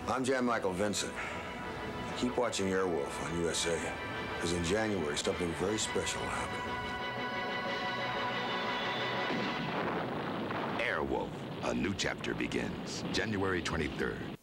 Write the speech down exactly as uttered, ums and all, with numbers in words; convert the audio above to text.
I'm Jan Michael Vincent. Keep watching Airwolf on U S A, because in January, something very special will happen. Airwolf, a new chapter begins January twenty-third.